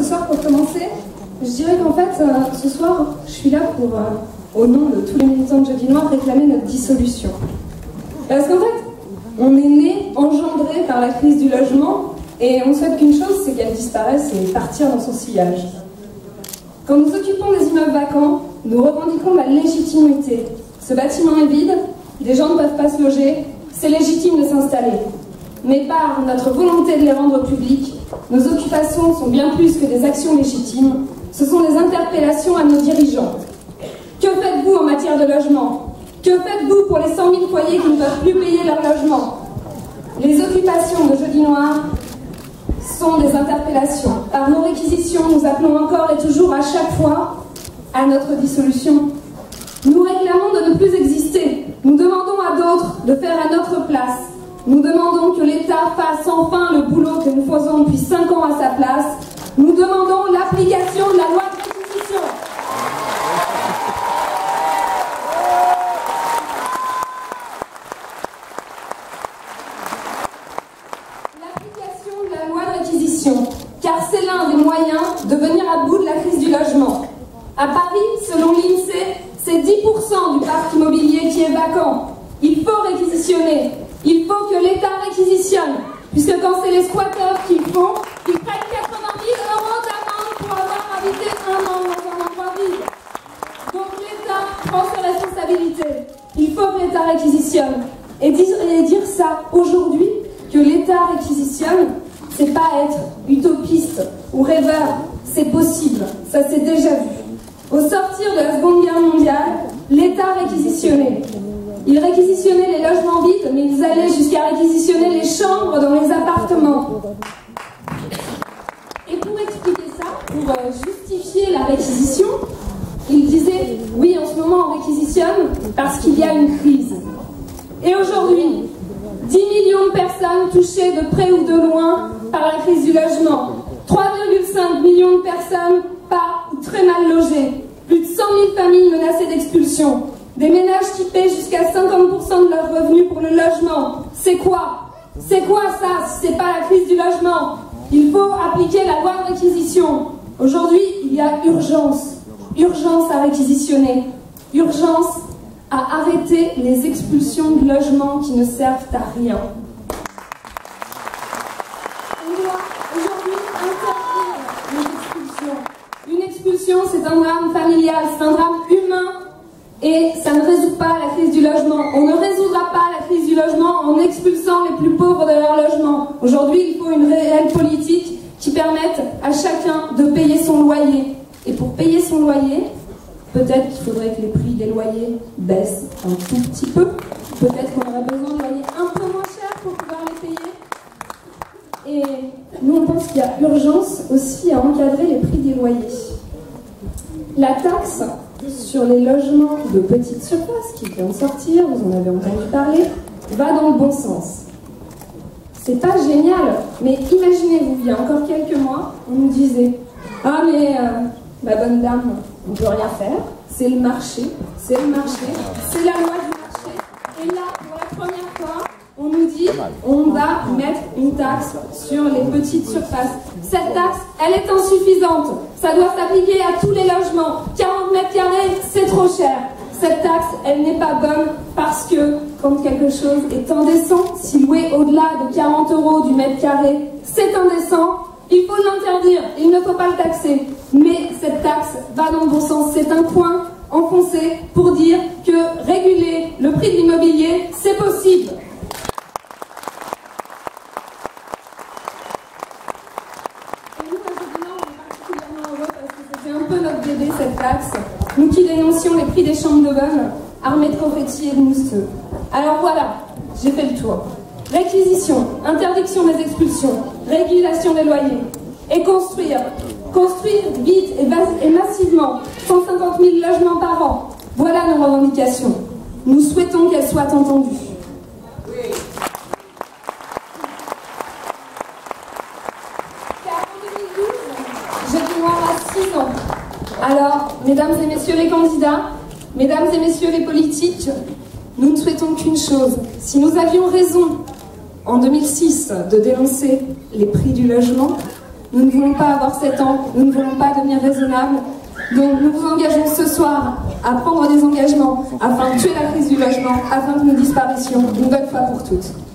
soir, pour commencer, je dirais qu'en fait, ce soir, je suis là pour, au nom de tous les militants de Jeudi Noir, réclamer notre dissolution. Parce qu'en fait, on est né, engendré par la crise du logement, et on souhaite qu'une chose, c'est qu'elle disparaisse et partir dans son sillage. Quand nous occupons des immeubles vacants, nous revendiquons la légitimité. Ce bâtiment est vide, des gens ne peuvent pas se loger, c'est légitime de s'installer. Mais par notre volonté de les rendre publics, nos occupations sont bien plus que des actions légitimes, ce sont des interpellations à nos dirigeants. Que faites-vous en matière de logement? Que faites-vous pour les 100 000 foyers qui ne peuvent plus payer leur logement? Les occupations de Jeudi Noir sont des interpellations. Par nos réquisitions, nous appelons encore et toujours à chaque fois à notre dissolution. Nous réclamons de ne plus exister. Nous demandons à d'autres de faire à notre place. Nous demandons que l'État fasse enfin le boulot que nous faisons depuis 5 ans à sa place. Nous demandons l'application de la loi de réquisition. L'application de la loi de réquisition, car c'est l'un des moyens de venir à bout de la crise du logement. À Paris, selon l'INSEE, c'est 10% du parc immobilier qui est vacant. Il faut réquisitionner. Il faut que l'État réquisitionne. Puisque quand c'est les squatteurs qui le font, ils prennent 80 000 € d'amende pour avoir habité un an dans un endroit vide. Donc l'État prend ses responsabilités. Il faut que l'État réquisitionne. Et dire ça aujourd'hui, que l'État réquisitionne, c'est pas être utopiste ou rêveur. C'est possible. Ça s'est déjà vu. Au sortir de la Seconde Guerre mondiale, l'État réquisitionnait. Ils réquisitionnaient les logements vides, mais ils allaient jusqu'à réquisitionner les chambres dans les appartements. Et pour expliquer ça, pour justifier la réquisition, ils disaient « Oui, en ce moment on réquisitionne parce qu'il y a une crise ». Et aujourd'hui, 10 millions de personnes touchées de près ou de loin par la crise du logement, 3,5 millions de personnes pas ou très mal logées, plus de 100 000 familles menacées d'expulsion, des ménages qui paient jusqu'à 50% de leurs revenus pour le logement. C'est quoi? C'est quoi ça si c'est pas la crise du logement? Il faut appliquer la loi de réquisition. Aujourd'hui, il y a urgence. Urgence à réquisitionner. Urgence à arrêter les expulsions de logements qui ne servent à rien. On doit aujourd'hui interdire les expulsions. Une expulsion, c'est un drame familial, c'est un drame humain. Et ça ne résout pas la crise du logement. On ne résoudra pas la crise du logement en expulsant les plus pauvres de leur logement. Aujourd'hui, il faut une réelle politique qui permette à chacun de payer son loyer. Et pour payer son loyer, peut-être qu'il faudrait que les prix des loyers baissent un tout petit peu. Peut-être qu'on aurait besoin de loyers un peu moins chers pour pouvoir les payer. Et nous, on pense qu'il y a urgence aussi à encadrer les prix des loyers. La taxe sur les logements de petite surface qui vient de sortir, vous en avez entendu parler, va dans le bon sens. C'est pas génial, mais imaginez-vous, il y a encore quelques mois, on nous disait « Ah mais, ma bonne dame, on ne peut rien faire, c'est le marché, c'est la loi du marché. » Et là, pour la première fois, on nous dit « On va mettre une taxe sur les petites surfaces. » Cette taxe, elle est insuffisante. Ça doit s'appliquer à tous les logements. 40 mètres carrés, c'est trop cher. Cette taxe, elle n'est pas bonne parce que quand quelque chose est indécent, si loué au-delà de 40 € du mètre carré, c'est indécent, il faut l'interdire, il ne faut pas le taxer. Mais cette taxe va dans le bon sens. C'est un point enfoncé pour dire que réguler le prix de l'immobilier, c'est possible. Cette taxe, nous qui dénoncions les prix des chambres de bonne, armés de confettis et de mousseux. Alors voilà, j'ai fait le tour. Réquisition, interdiction des expulsions, régulation des loyers. Et construire vite et massivement 150 000 logements par an. Voilà nos revendications. Nous souhaitons qu'elles soient entendues. Car en 2012, Jeudi Noir a 6 ans. Alors, mesdames et messieurs les candidats, mesdames et messieurs les politiques, nous ne souhaitons qu'une chose. Si nous avions raison en 2006 de dénoncer les prix du logement, Nous ne voulons pas avoir 7 ans, nous ne voulons pas devenir raisonnables. Donc nous vous engageons ce soir à prendre des engagements afin de tuer la crise du logement, afin que nous disparaissions une bonne fois pour toutes.